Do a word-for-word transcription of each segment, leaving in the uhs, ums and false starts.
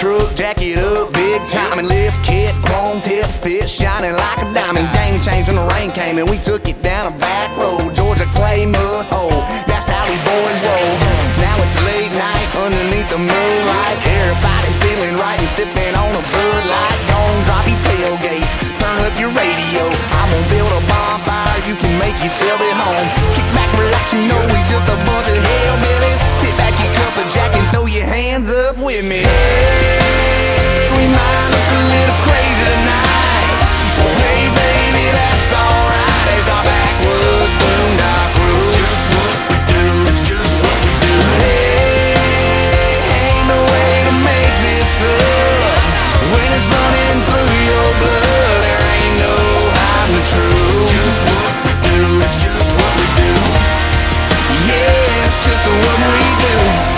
truck, jack it up big time, and lift kit, chrome tip, spit shining like a diamond. Game change when the rain came and we took it down a back road. Georgia clay mud hole, that's how these boys roll. Now it's late night underneath the moonlight. Everybody's feeling right and sipping on a Bud Light. Don't drop your tailgate, turn up your radio. I'm gonna build a bonfire, you can make yourself at home. Kick back, relax, you know we just a bunch of hillbillies. Tip back your cup of jack and throw your hands up with me. Hey, we might look a little crazy tonight. Well, hey baby, that's alright. As our backwoods boondock rules. It's just what we do, it's just what we do. Hey, ain't no way to make this up. When it's running through your blood, there ain't no hiding the truth. It's just what we do, it's just what we do. Yeah, it's just what we do.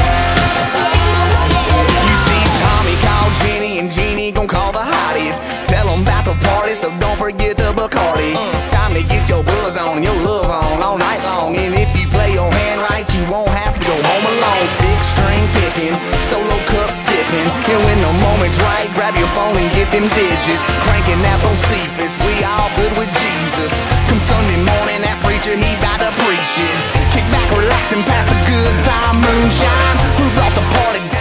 You see, Tommy called Jenny and Jeannie gon' call the hotties. Tell them about the party, so don't forget the Bacardi. Time to get your buzz on and your love on all night long. And if you play your hand right, you won't have to go home alone. Six string picking, solo cup sipping. And when the moment's right, grab your phone and get them digits. Cranking that Bocephus, we all good with Jesus. Come Sunday morning, that preacher, he bout to preach it. Kick back, relax, and pass a good time moonshine. Who brought the party